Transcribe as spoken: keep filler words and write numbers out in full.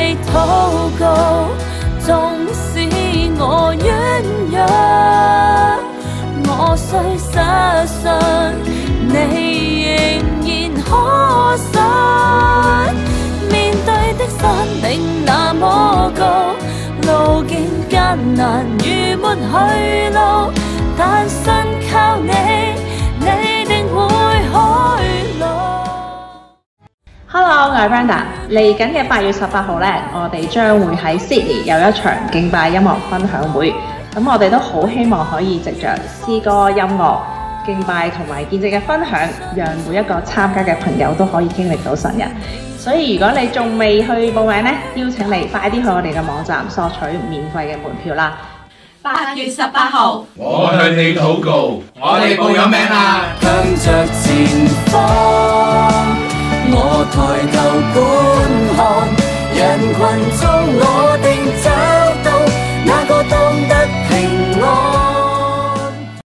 你禱告，縱使我軟弱，我雖失信，你仍然可信。面對的山頂那麼高，路徑艱難如沒去路，但信靠你，你定會開路。 Hello， 我係 Brenda。嚟緊嘅八月十八號呢，我哋將會喺 Sydney 有一場敬拜音樂分享會。咁我哋都好希望可以藉着詩歌、音樂、敬拜同埋見證嘅分享，讓每一個參加嘅朋友都可以經歷到神人。所以如果你仲未去報名呢，邀請你快啲去我哋嘅網站索取免費嘅門票啦。 八月十八號， 我向你禱告，我哋報咗名啦。 向着前方，我抬頭觀看，人群中我定找到那個當得平安。